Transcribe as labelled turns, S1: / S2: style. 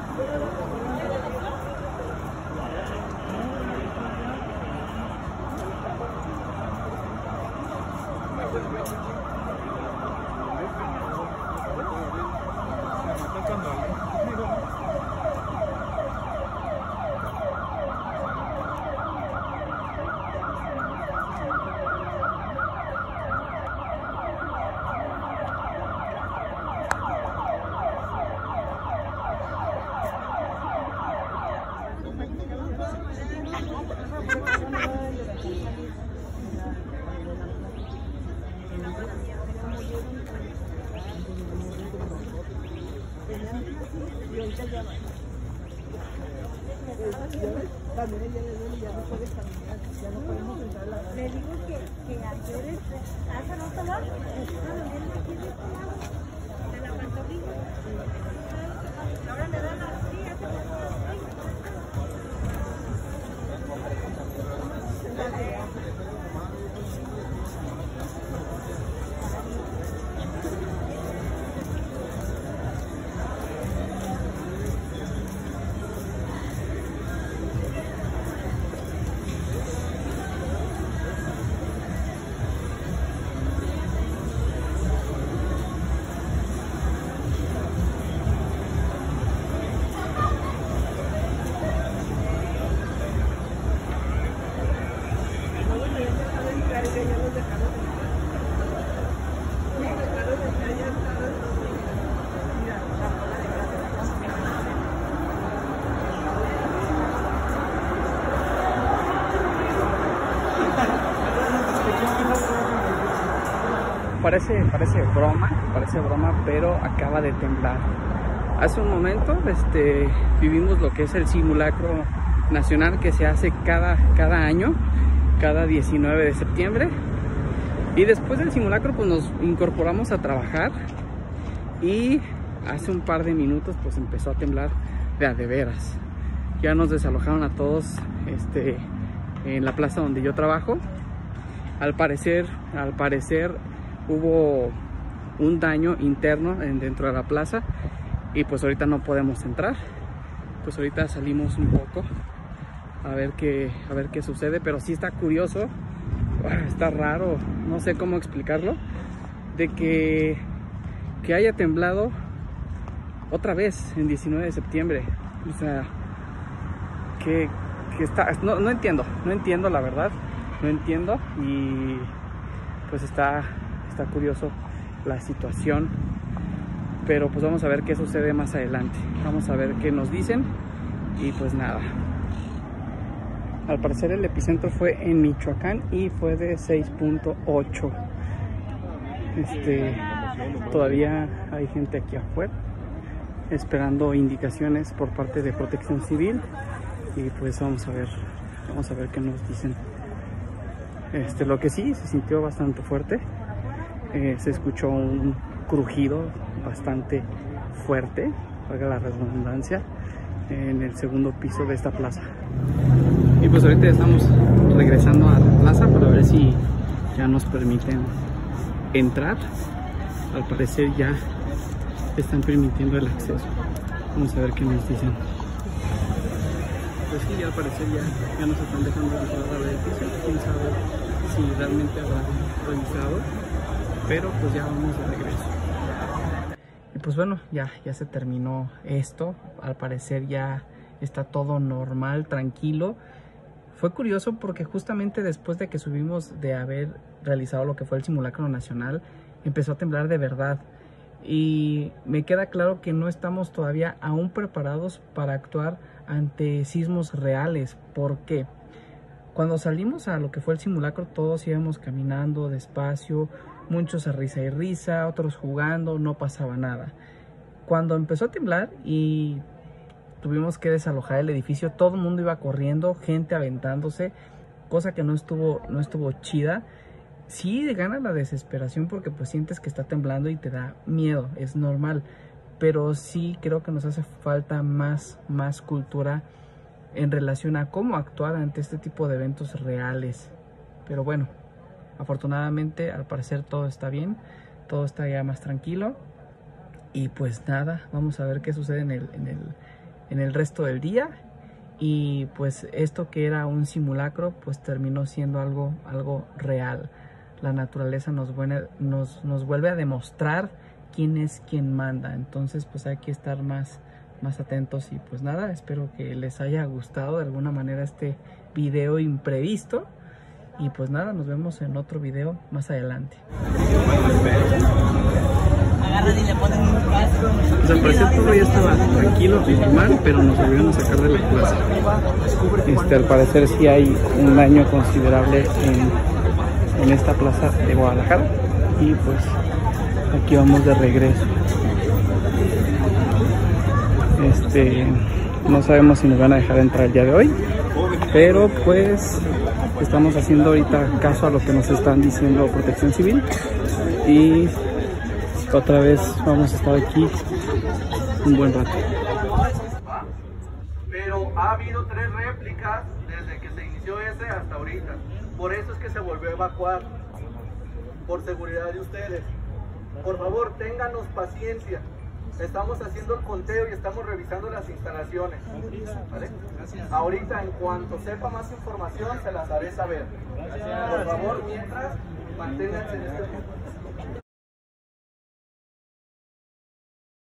S1: Le digo que ayer hace rato va de la pantorrilla. Ahora le dan así,
S2: Parece broma, pero acaba de temblar. Hace un momento vivimos lo que es el simulacro nacional que se hace cada año, cada 19 de septiembre. Y después del simulacro pues nos incorporamos a trabajar y hace un par de minutos pues empezó a temblar de veras. Ya nos desalojaron a todos en la plaza donde yo trabajo. Al parecer hubo un daño interno dentro de la plaza y pues ahorita no podemos entrar. Pues ahorita salimos un poco a ver qué sucede, pero sí está curioso, está raro, no sé cómo explicarlo, de que haya temblado otra vez en 19 de septiembre. O sea, que está, no entiendo la verdad, no entiendo, y pues está curioso la situación, pero pues vamos a ver qué sucede más adelante, vamos a ver qué nos dicen. Y pues nada, al parecer el epicentro fue en Michoacán y fue de 6.8. Todavía hay gente aquí afuera esperando indicaciones por parte de Protección Civil y pues vamos a ver qué nos dicen. Lo que sí se sintió bastante fuerte, se escuchó un crujido bastante fuerte, valga la redundancia, en el segundo piso de esta plaza. Y pues ahorita estamos regresando a la plaza para ver si ya nos permiten entrar. Al parecer ya están permitiendo el acceso. Vamos a ver qué nos dicen. Pues sí, ya al parecer ya nos están dejando entrar al edificio. Quién sabe si realmente habrá revisado, pero pues ya vamos de regreso. Y pues bueno, ya se terminó esto. Al parecer ya está todo normal, tranquilo. Fue curioso porque justamente después de que subimos de haber realizado lo que fue el simulacro nacional, empezó a temblar de verdad. Y me queda claro que no estamos todavía aún preparados para actuar ante sismos reales. ¿Por qué? Cuando salimos a lo que fue el simulacro, todos íbamos caminando despacio, muchos a risa y risa, otros jugando, no pasaba nada. Cuando empezó a temblar y tuvimos que desalojar el edificio, todo el mundo iba corriendo, gente aventándose, cosa que no estuvo chida. Sí gana la desesperación porque pues sientes que está temblando y te da miedo, es normal, pero sí creo que nos hace falta más cultura en relación a cómo actuar ante este tipo de eventos reales. Pero bueno, afortunadamente al parecer todo está bien, todo está ya más tranquilo. Y pues nada, vamos a ver qué sucede en en el resto del día. Y pues esto que era un simulacro pues terminó siendo algo real. La naturaleza nos vuelve a demostrar quién es quien manda. Entonces pues hay que estar más atentos. Y pues nada, espero que les haya gustado de alguna manera este video imprevisto. Y pues nada, nos vemos en otro video más adelante.
S1: Agarran y le ponen un casco.
S2: Pues al parecer todo ya estaba tranquilo, normal, pero nos volvieron a sacar de la plaza. Al parecer sí hay un daño considerable en esta plaza de Guadalajara. Y pues aquí vamos de regreso. No sabemos si nos van a dejar entrar el día de hoy, pero pues estamos haciendo ahorita caso a lo que nos están diciendo Protección Civil. Y otra vez vamos a estar aquí un buen rato.
S3: Pero ha habido 3 réplicas desde que se inició ese hasta ahorita. Por eso es que se volvió a evacuar, por seguridad de ustedes. Por favor, ténganos paciencia. Estamos haciendo el conteo y estamos revisando las instalaciones, ¿vale? Ahorita, en cuanto sepa más información, se las haré saber. Por favor, mientras, manténganse en este punto.